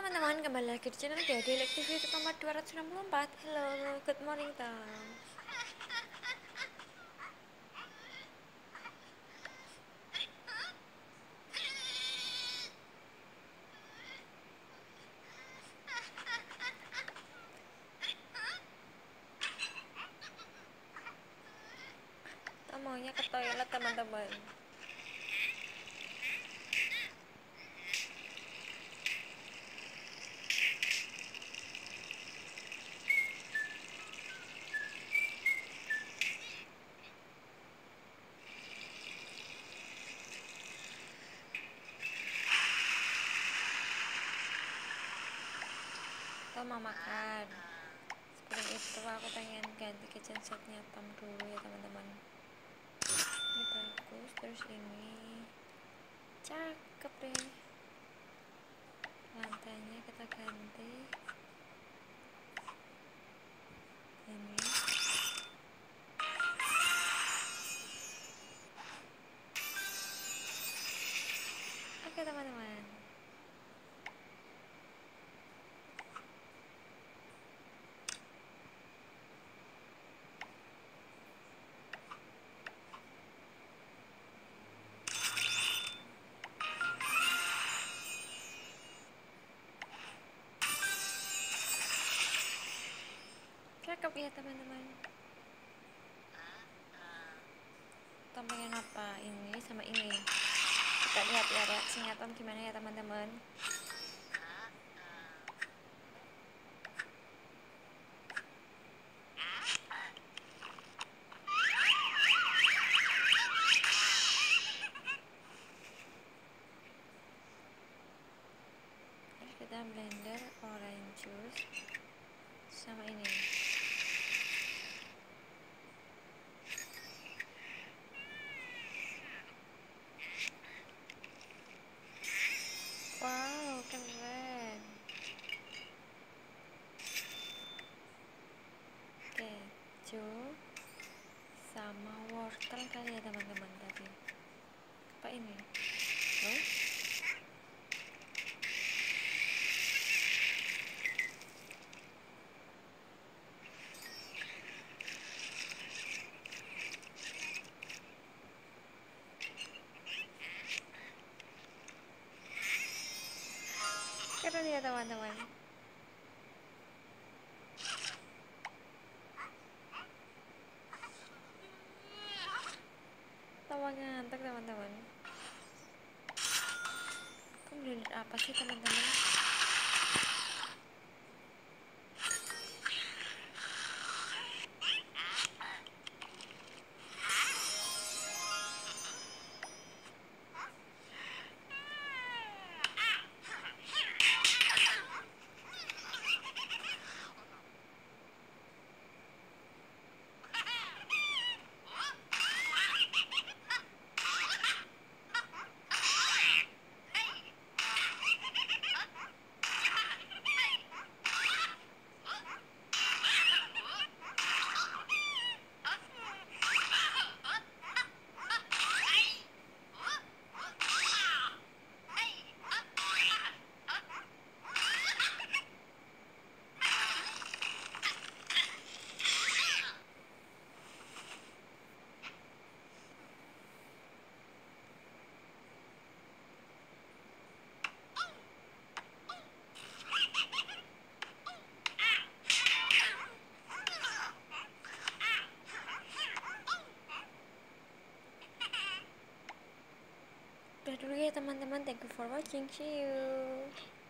teman-teman, kembali lagi di channel Dede TV nomor 264. Hello, good morning Tom. Tom maunya ke toilet teman-teman. Tom mau makan. Sebelum itu aku pengen ganti kitchen setnya Tom dulu ya teman-teman. Ini bagus, terus ini cakep deh. Lantainya kita ganti. Ini. Oke teman-teman. Cakep ya teman-teman. Tom pengen apa? Ini sama ini. Kita lihat ya reaksinya Tom gimana ya teman-teman. Terus kita blender orange juice sama ini. Wow, keren. Keju sama wortel kali ya teman-teman tadi. Apa ini? Oh, keren ya teman-teman. Tawa ngantuk teman-teman. Kemudian apa sih teman-teman? Udah dulu ya teman-teman, thank you for watching, see you.